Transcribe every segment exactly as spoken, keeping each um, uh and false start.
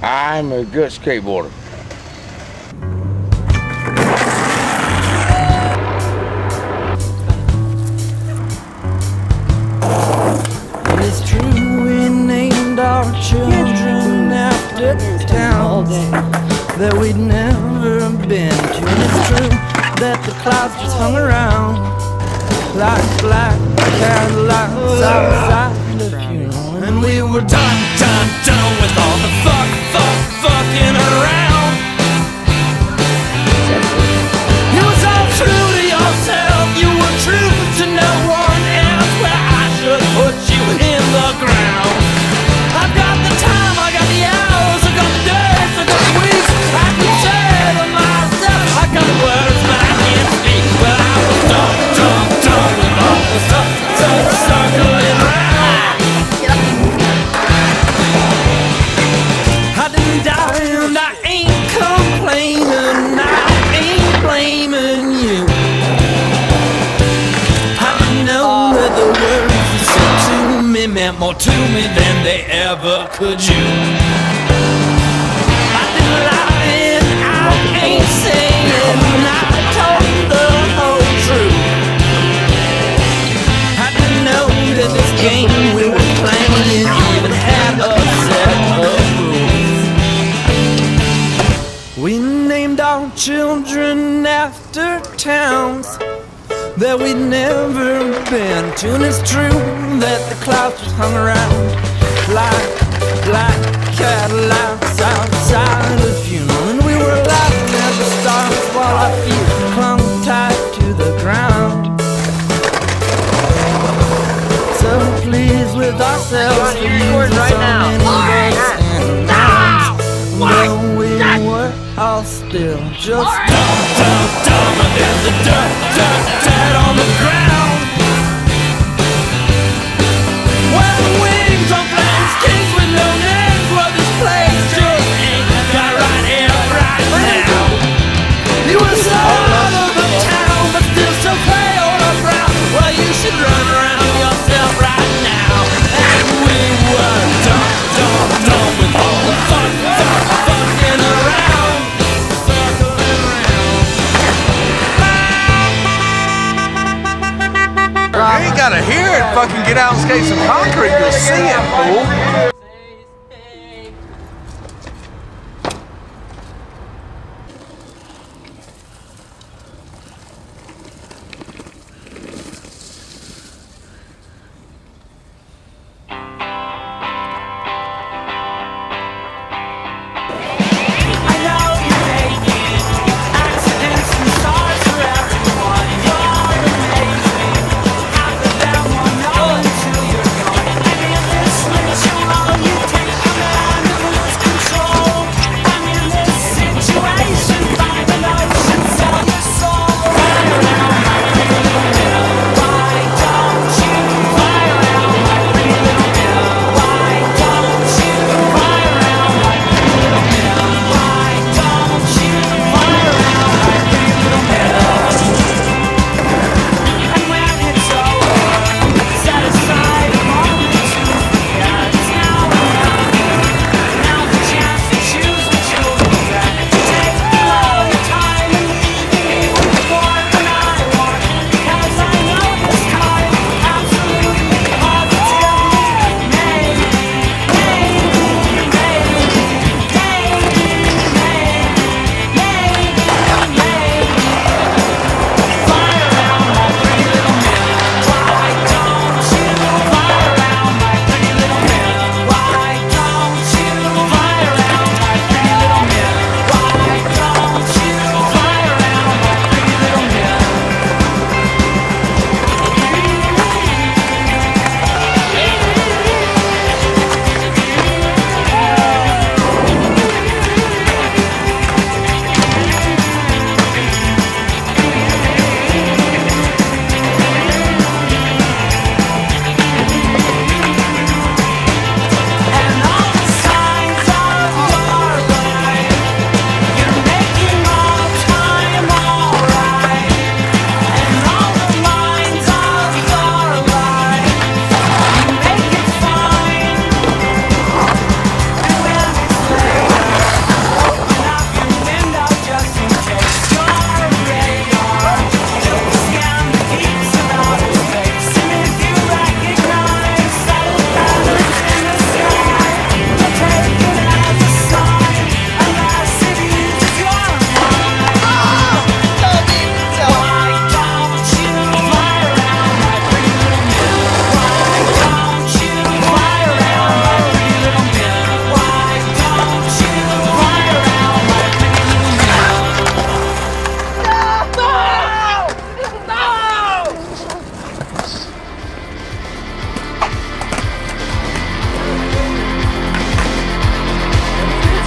I'm a good skateboarder. It's true we named our children after towns that we'd never been to. And it's true that the clouds just hung around like black Cadillacs outside the funeral. And we were done, done, done with all the fuck, fuck, fucking around. You was all true to yourself, you were true to no one else. Where I should put you in the ground. I've got the time, I got the hours, I got the days, I got the weeks. I can say them myself, I got the words but I can't speak. But I was done, done, done with all the stuff, stuff circling round. I didn't die and I ain't complaining, I ain't blaming you. I didn't know that the words you said to me meant more to me than they ever could you. I didn't lie and I ain't saying I told the whole truth. I didn't know that this game we were playing even had a set of rules. We named our children after towns that we'd never been to. And it's true that the clouds just hung around like black Cadillacs outside a funeral. And we were laughing at the stars while our feet clung tight to the ground. So pleased with ourselves for using so many bucks and rounds. Though we were all still just dumb, dumb, dumber than the dirt, dirt, dirt on the ground. Well, wings on flames, kings with no names. Well, this place just ain't got right here, right now. You were so out of the town, but still so pale or brown. Well, you should run around yourself right now. And we were dumb, dumb, dumb with all the fun, fun, fucking around, circling around. You ain't gotta hear it. Fucking get out and skate some concrete. You'll see it, fool. Until you're gone, and in this switch, you know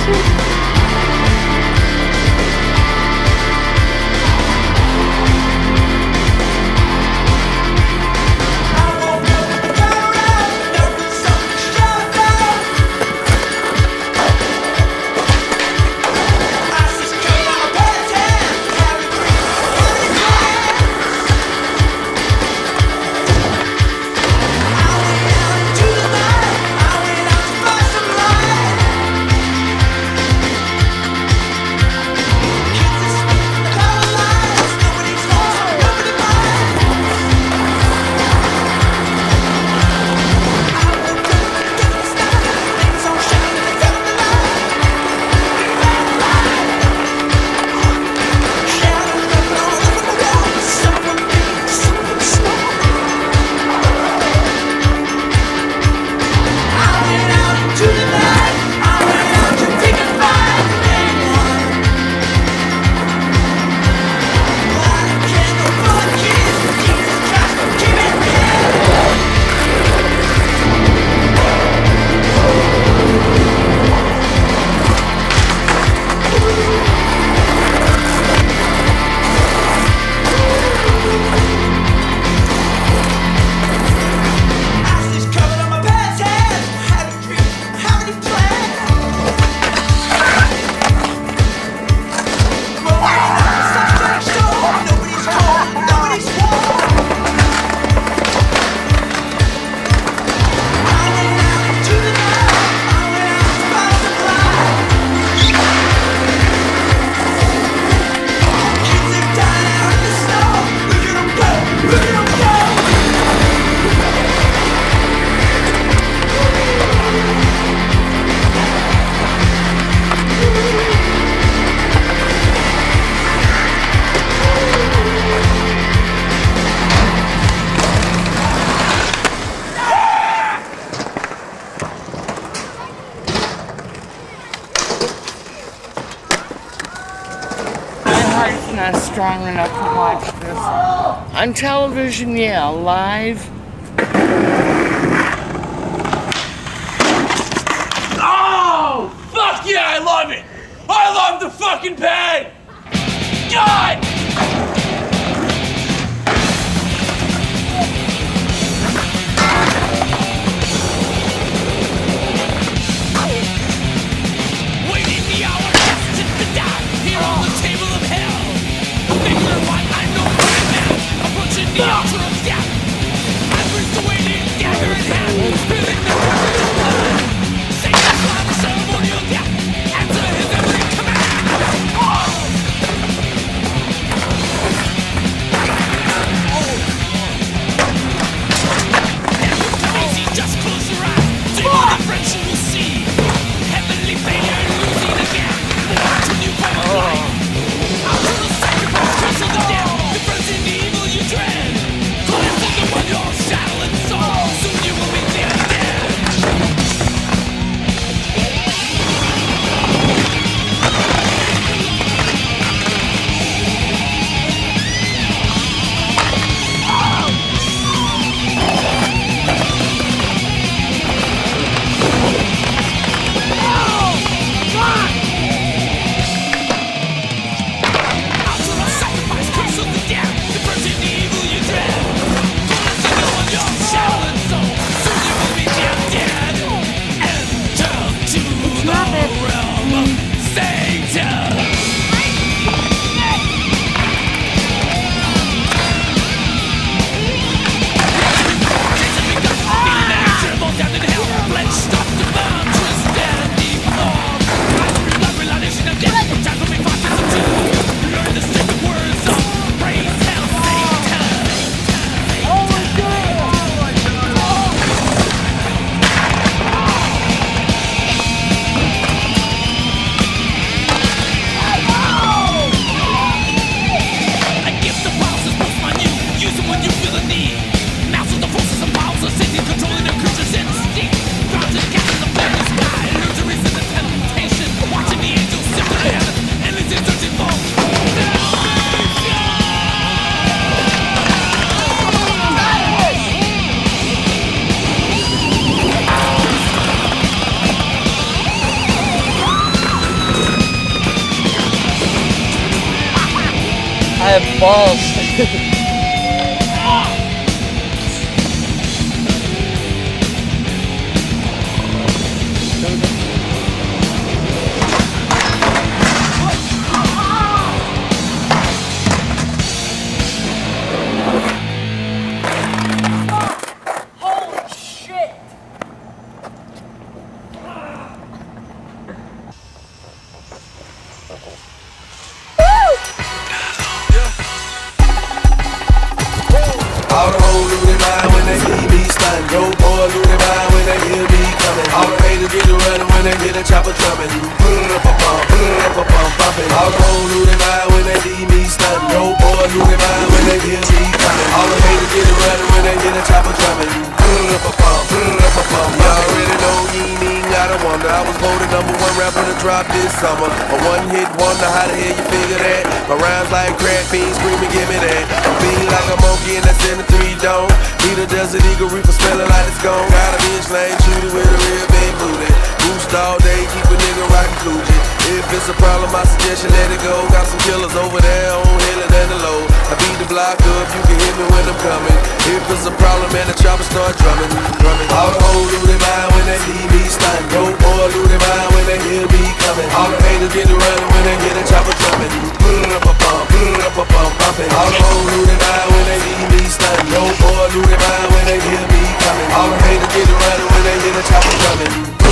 Not strong enough to watch this. On television, yeah, live. Oh! Fuck yeah, I love it! I love the fucking pain! God! Waiting the hour to die here on the table of hell. Figure what I know right now. Approaching the altar of death. I bring the waiting dagger in hand, spilling the river of blood. Satan's final ceremonial death. Answer his every command. Oh! I have balls. All the hoes lose their mind when they see me stunning. Yo, boy lose their mind when they hear me coming. All the haters get to running when they hear the chopper drumming. Put-a-pum, put-a-pum, bumping. All the hoes lose their mind when they see me stunning. Yo, boy lose their mind when they hear me coming. All the haters get to running when they hear the chopper drumming. Put-a-pum, put-a-pum, y'all already know you ain't even gotta wonder. I was voted number one rapper to drop this summer. A one-hit wonder, how the hell you figure that? My rhymes like crack fiends screaming, give me that. I'm feeling like a monkey in that seventy-three dome. Need a desert eagle reaper smelling like it's gone. Got a bitch lane shooter with a real big booty. Boost all day, keep a nigga rockin' Coogee. If it's a problem, I suggest you let it go. Got some killers over there on hill and the low. I beat the block up, you can hear me when I'm coming. If it's a problem, man, the chopper start drumming, drumming. All the hoes lose their mind when they see me stunning. Yo, boy lose their mind when they hear me coming. All the haters get to running when they hear the chopper drumming. Put-a-pum, put-a-pum, bumping. All the hoes lose their mind when they see me stunning. Yo, boy lose their mind when they hear me coming. All the haters get to running when they hear the chopper drumming.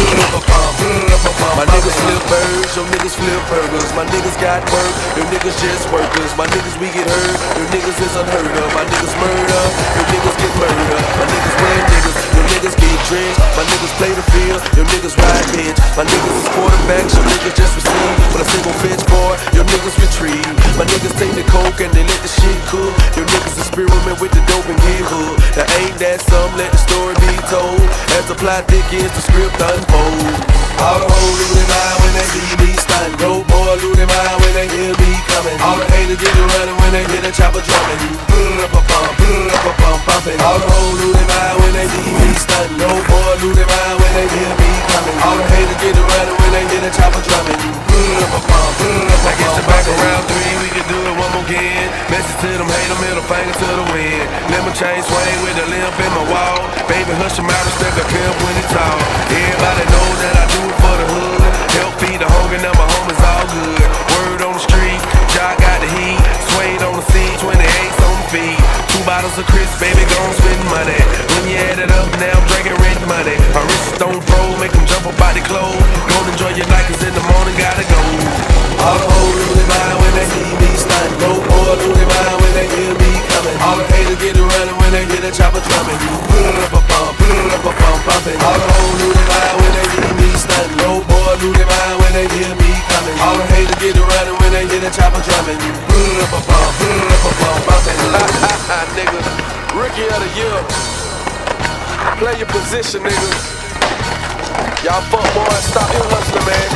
My niggas flip birds, your niggas flip burgers. My niggas got work, your niggas just workers. My niggas we get hurt, your niggas is unheard of. My niggas murder, your niggas get murdered. My niggas wear niggas, your niggas get drenched. My niggas play the field, your niggas ride bitch. My niggas is quarterbacks, your niggas just receive. With a single bitch boy, your niggas retrieve. My niggas take the coke and they let the shit cook. Your niggas experiment with the dope and get hooked. Now ain't that some, let the story be told. As the plot thickens, the script unfolds. All the hoes lose their mind when they see me stunning. Yo, boy lose their mind when they hear me coming. All the haters get to running when they hear the chopper drumming. Put-a-pum, put-a-pum, bumping. All the hoes lose their mind when they see me stunning. Yo, boy lose their mind when they hear me coming. All the haters get to running when they hear the chopper drumming. Put-a-pum, put-a-pum, I guess the back around three, we can do it one more again. Message to them, hate them, middle finger to the wind. Lemon chain swing with a limp in my wall. Baby, hush him out and stuck a pimp when he talk. Everybody know that I do it for the hood. Help feed the hunger, now my home is all good. Word on the street, Jock got the heat. Swayed on the scene, twenty-eights on the feet. Two bottles of Chris, baby, gon' spend money. When you add it up, now I'm drinking rent money. My wrist stone throw, make them jump up by the clothes. Go enjoy your night, cause in the morning gotta go. All the hoes lose their mind when they see me stunning. Go boy lose their mind when they hear me coming. All the haters get to running when they hear the chopper drumming. Put-a-pum, put-a-pum, bumping. All the hoes lose their mind when they see me stunning. No boy lose their mind when they hear me coming. All the haters get to running when they hear the chopper drumming. Put-a-pum, put-a-pum, bumping. Nigga, rookie of the year. Play your position, nigga. Y'all fuck boys, stop your hustling, man.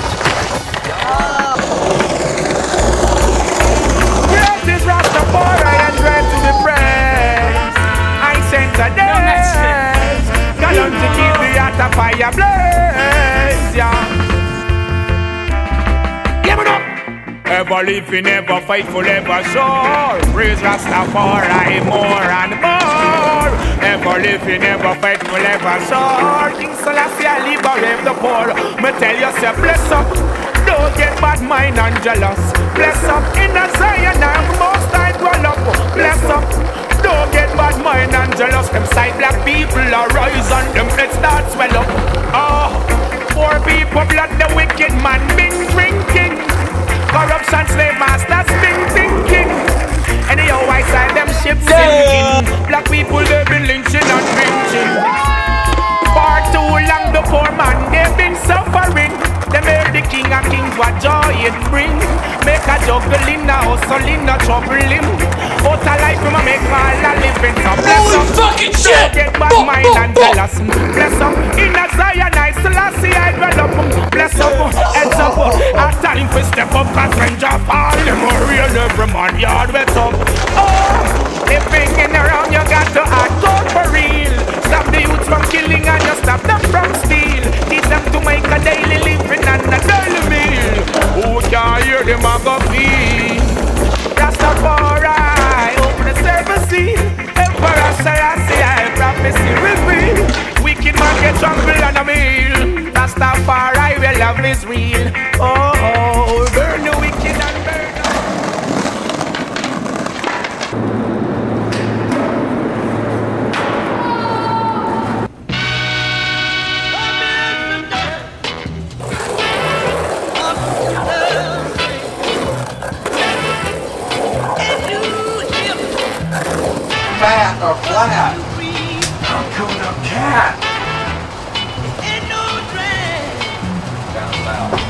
Greatest Rastafari and dread to be praised. I sent a days. Got on to keep the heart of fire blaze, yeah. Give it up. Ever living, ever faithful, ever sure. Praise Rastafari more and more. Ever living, ever faithful, ever sure. King Selassie, I liberate the poor. Me tell you, say bless up. Don't get bad mind and jealous. Bless up in a Zion and most I dwell up. Bless up. Don't get bad mind and jealous. Them side black people arise and them heads start swell up. Oh, poor people blood the wicked man been drinking. Corruption slave masters been thinking. Anyhow I side them ships sinking. Black people they been lynching and lynching. For too long the poor man they been suffering. Them hear the king of kings what joy it bring. Make a juggle in a hustle in a trouble him. Out a life we make all a living. So bless up. Fucking shit. Don't get bad boom, mind boom, and boom. Jealous. Bless up. In a Zion I Selassie I dwell up. Bless up. Heads up. A time for step up and stranger fall. Them a real every man yard wet up. Oh, if thinking around you got to act out for real. Stop the youths from killing and you stop them from steal. Teach them to make a daily living and a daily meal. Who can hear them a go feel? Rastafari jungle and a meal. Rastafari, where love is real. Oh, oh, burn the wicked and burn. Fat or flat? I'm coming up cat. Down south.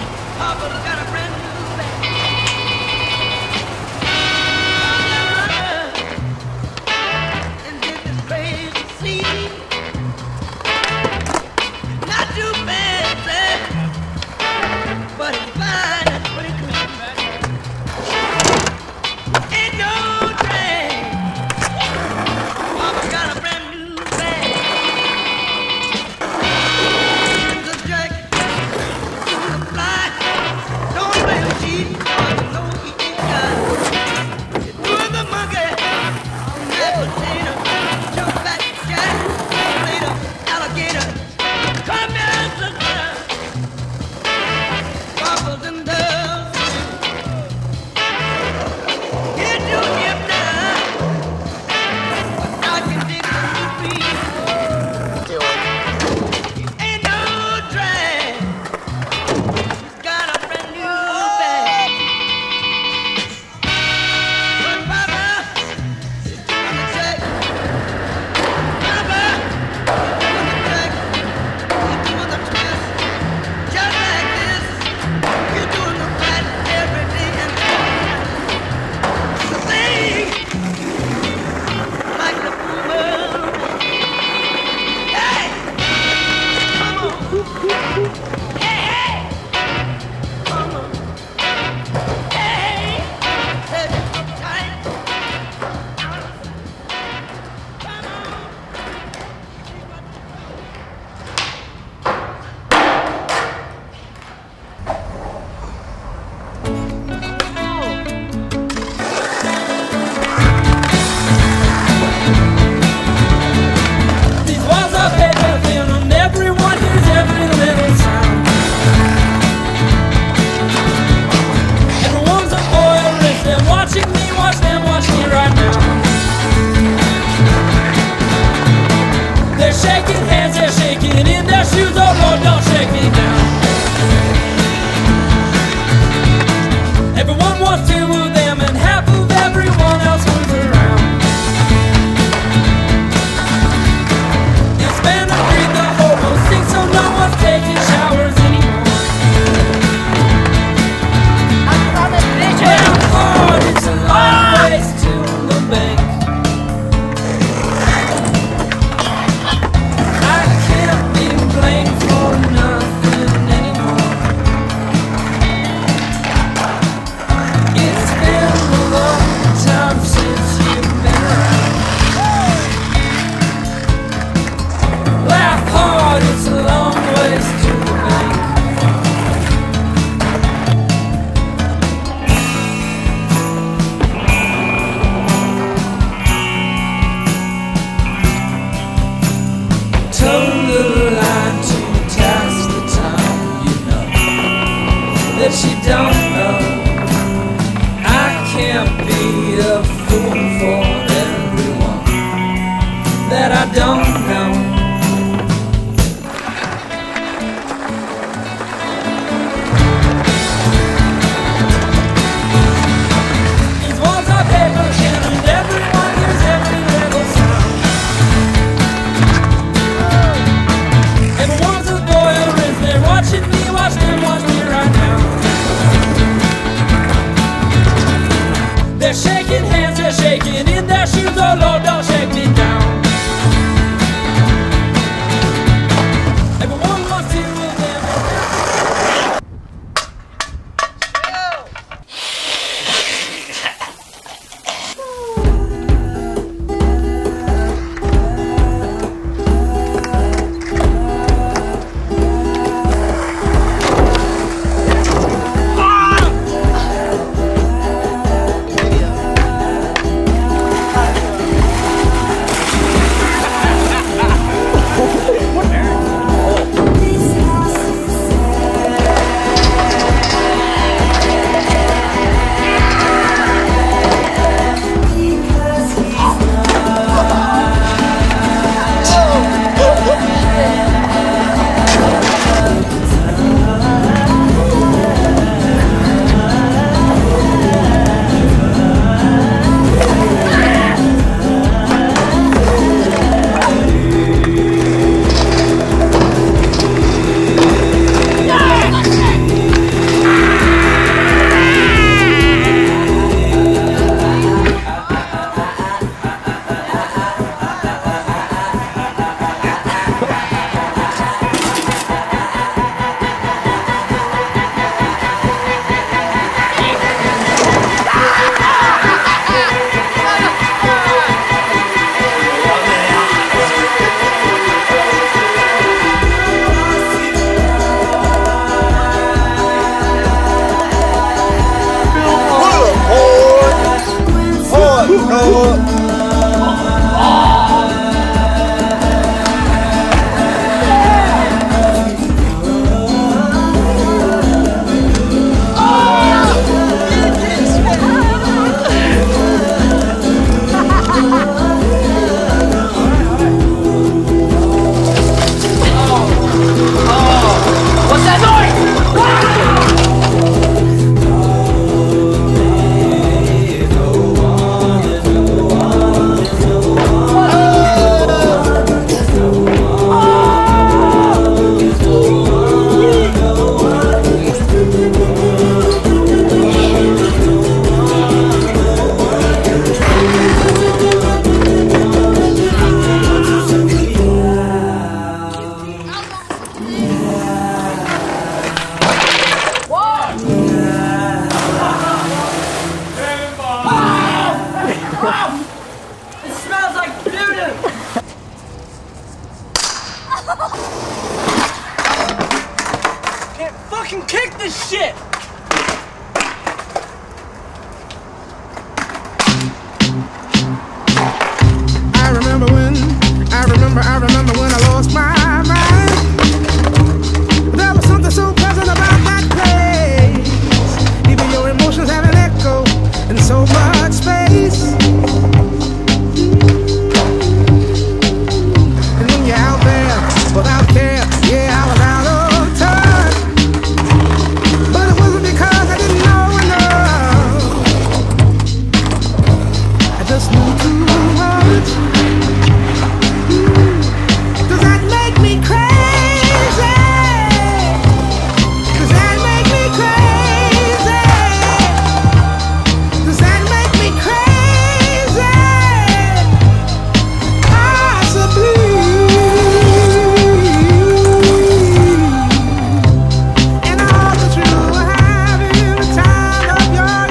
Watching me, watch them, watch me right now. shit! I remember when, I remember, I remember when I lost my mind. There was something so pleasant about that place. Even your emotions have an echo in so much space. And when you're out there, without care, yeah, I was out of touch. But it wasn't because I didn't know enough. I just knew too much. Does that make me crazy? Does that make me crazy? Does that make me crazy? Possibly. And I hope that you are having the time of your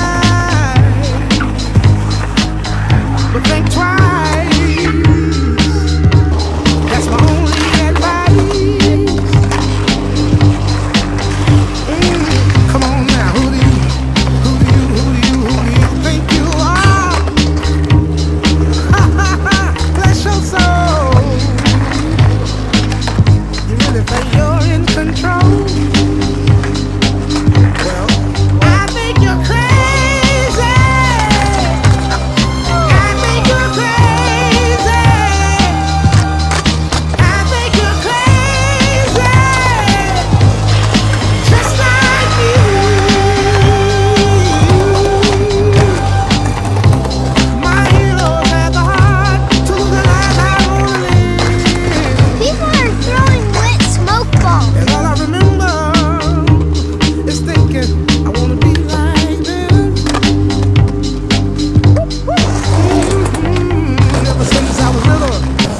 life. But think twice. That's my only advice. Mm, come on now, who do you, who do you, who do you, who do you think you are? Ha ha ha, bless your soul. You really think you're in control? Well, I think you're crazy. I think you're crazy. I think you're crazy, just like you. My heroes had the heart to lose the life I wanna live. People are throwing wet smoke balls. And all I remember is thinking, I wanna be like them. Mhm. And ever since I was little,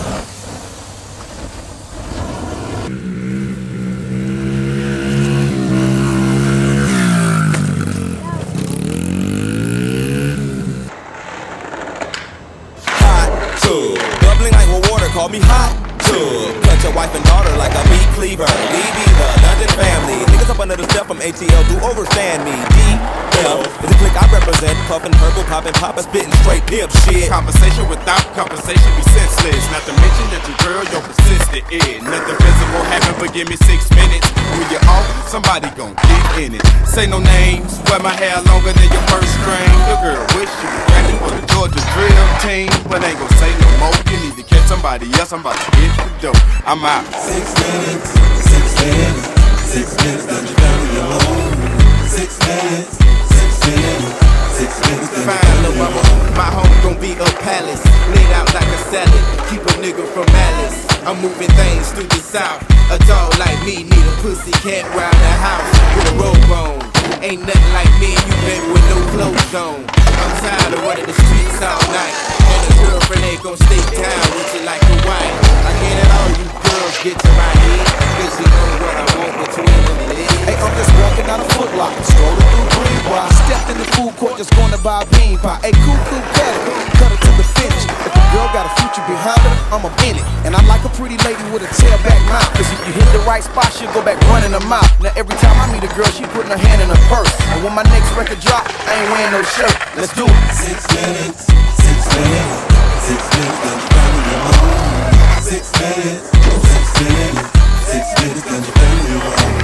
Hot tub, bubbling like what water, call me hot tub. Cut your wife and daughter like a meat cleaver. B B the London family. Niggas up under the step from A T L do overstand me. D L is the clique I represent. Puffin' purple, poppin', poppin', spittin' straight pimp shit. Conversation without compensation be senseless. Not to mention that your girl, you're persistent in. Nothing physical happen, but give me six minutes. When you're off, somebody gon' get in it. Say no names, wear my hair longer than your first string. Your girl wish you was rapping for the Georgia drill team, but ain't gon' say no more. You need to catch somebody else, I'm about to hit the door. I'm out. Six minutes, six minutes, six minutes, then you found your home. Six minutes, six minutes, six minutes, then you Fine, little mama, my home gon' be a palace, laid out like a salad. Keep a nigga from malice. I'm moving things through the south. A dog like me need a pussy, can't ride the house with a robe on. Ain't nothing like me, you been with no clothes on. I'm tired of running the streets all night, and a girlfriend ain't gon' stay down with you like a wife. I get it all, you girls get to my head, cause you know what I want between them legs. Hey, I'm just walking out of Foot Locker, strolling through Greenbrier. Stepped in the food court, just going to buy a bean pie. Hey, cool, cool, cut it, cut it to the finish. If a girl got a future behind her, I'm a in it. And I like a pretty lady with a tailback mouth, cause if you hit the right spot, she'll go back running her mouth. Now every time I meet a girl, she putting her hand in her purse. And when my next record drop, I ain't wearing no shirt. Let's do it. Six minutes, six minutes, six minutes, then you found your home. Six minutes, six minutes, six minutes, then you found your home.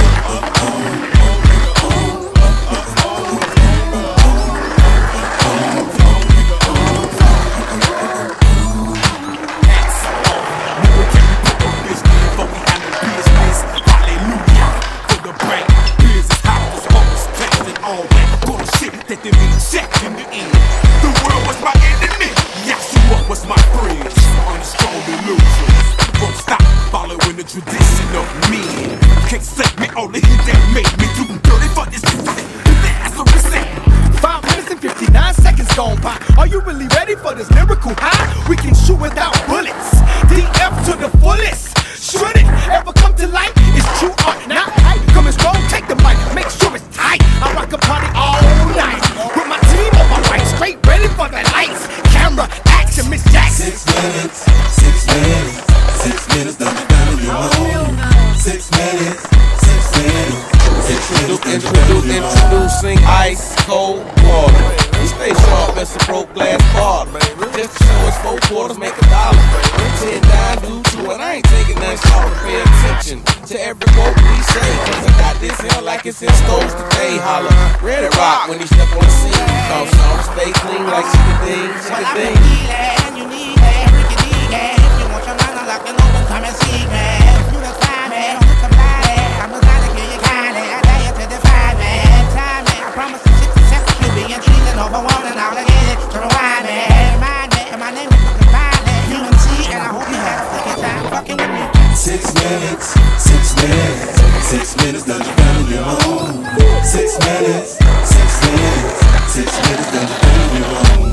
Tradition of me can't save me, all the heat that made me too dirty for this pussy. That's what we say. Five minutes and fifty-nine seconds gone by. Are you really ready for this lyrical high? We can shoot without bullets. D F to the fullest. Should it ever come to light? It's true or not. Coming strong, take the mic, make sure it's tight. I rock a party all night with my team on my right, straight ready for the lights, camera, action, Miss Jackson. Six minutes, six minutes, six minutes, then you found your home. Six minutes, six minutes, six minutes. Introduce, introducing ice cold water. We stay sharp as a broke glass bottle. Just to show us four quarters make a dollar. Ten dimes do two, and I ain't taking nothing short to pay attention to every quote we say. Cause I got this here like it's in stores today. Holla, ready rock when he step on the scene. Cause some stay clean like chicken-ding, chicken-ding. You need that, freaking need that. If you want your mind unlocking open, come and see me. You the fine man, on the combine. I'm the kind to kill you kindly. I dare you to defy me. Time me, I promise you sixty seconds you'll be in treason over one and all again. To rewind me, remind me, my name is fucking Biley. You can see, and I hope you have a fucking time fucking with me. Six minutes, six minutes, six minutes, done you found your home. Six minutes, six minutes, six minutes, done you found your home.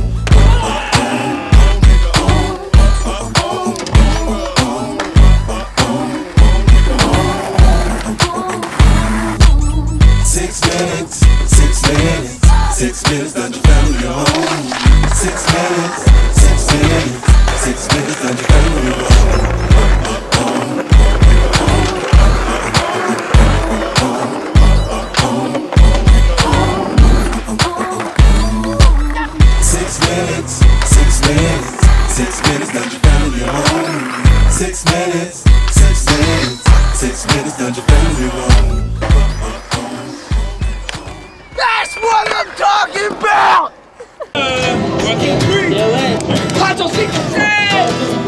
Six minutes, six minutes, six minutes, done you found your home. Six minutes, six minutes, six minutes, done you found your home. Six minutes, six minutes, six minutes, done you found your home. Six minutes, six minutes, six minutes, done you found your home. That's what I'm talking about! Fucking three! Quattro, cinco, seis!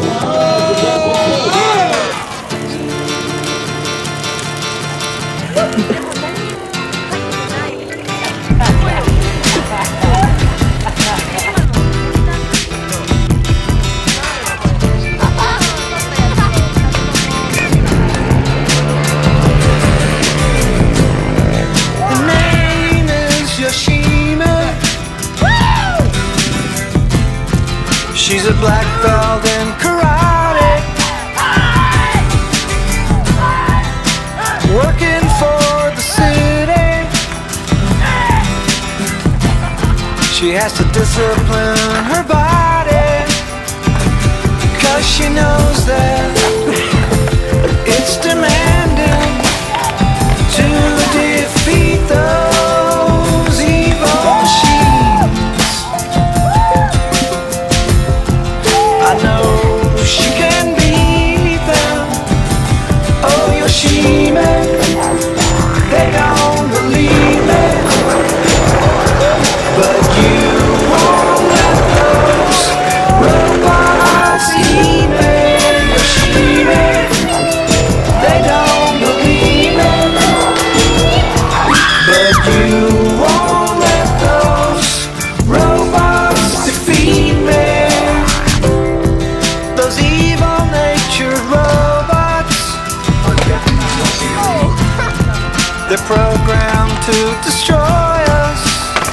She's a black belt in karate, working for the city. She has to discipline her body, cause she knows that it's demanding to defeat those evil machines. I know she can beat them. Oh, Yoshime, they don't believe it. But you won't let those robots eat me. Yoshime, they don't believe it. But you won't let those robots defeat me. Those evil-natured robots, they're programmed to destroy us.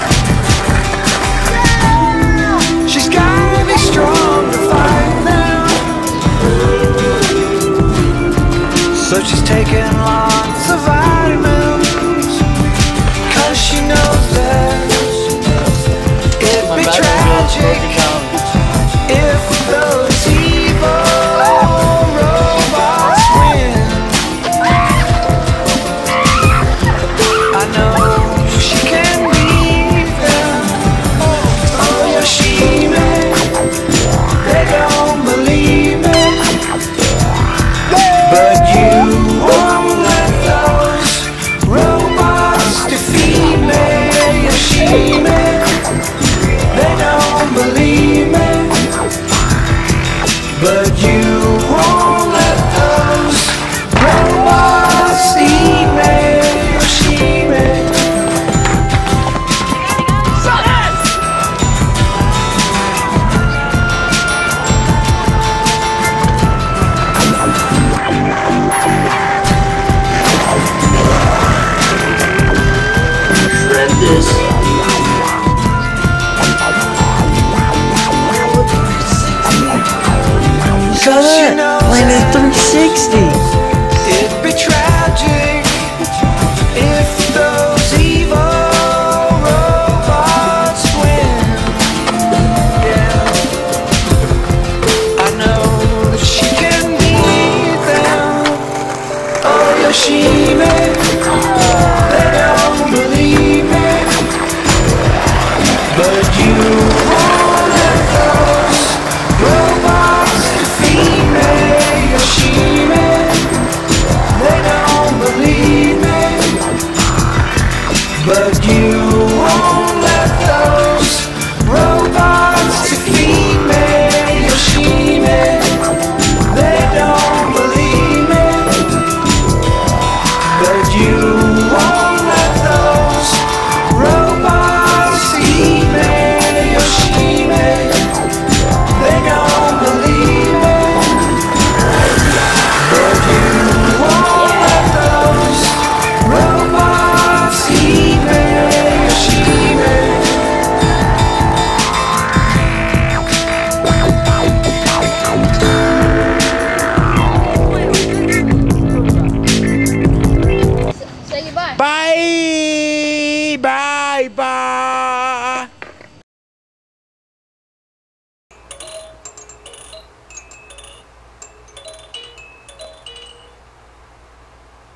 She's gotta be strong to fight them, so she's taking lots of vitamins, cause she knows that it'd be tragic if those evil robots win. I know she can beat them. Oh, Yoshime, they don't believe it. But you won't let those robots defeat me. Yoshime, they don't believe me. But you won't let those robots eat me, Yoshime. Shred this. Cut When it's three sixty. It'd be tragic if those evil robots win. Yeah, I know that she can beat them. Oh, Yoshime, they don't but you won't let those robots defeat me. You're scheming, they don't believe me, but you won't let those robots eat me. You're scheming, they don't believe me, but you won't let those robots eat me. You're scheming. Say goodbye. Bye, bye, bye.